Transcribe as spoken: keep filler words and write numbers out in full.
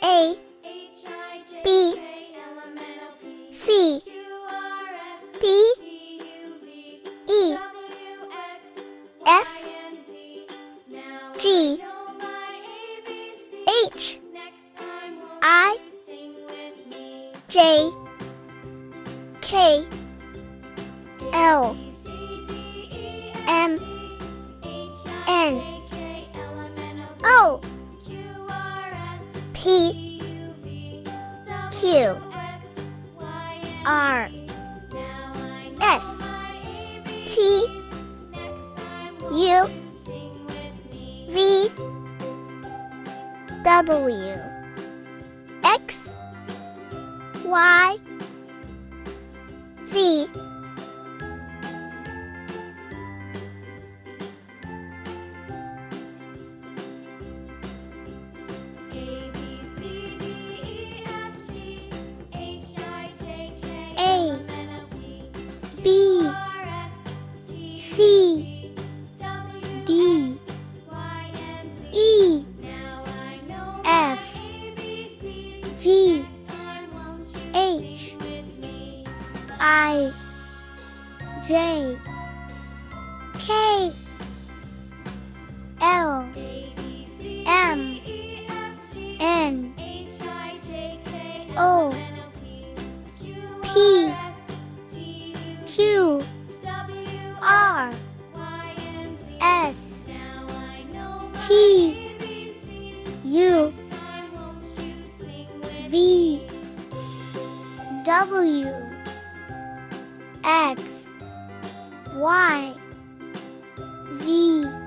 A, B, C, D, E, F, G, H, I, J, K, L, M, N, O, P, Q, R, S, T, U, V, W, X, Y, Z. A, B, C, D, E, F, G, H, I, J, K, L, M, N, O, P, Q, R, S, T, U, V, W, X, Y, Z.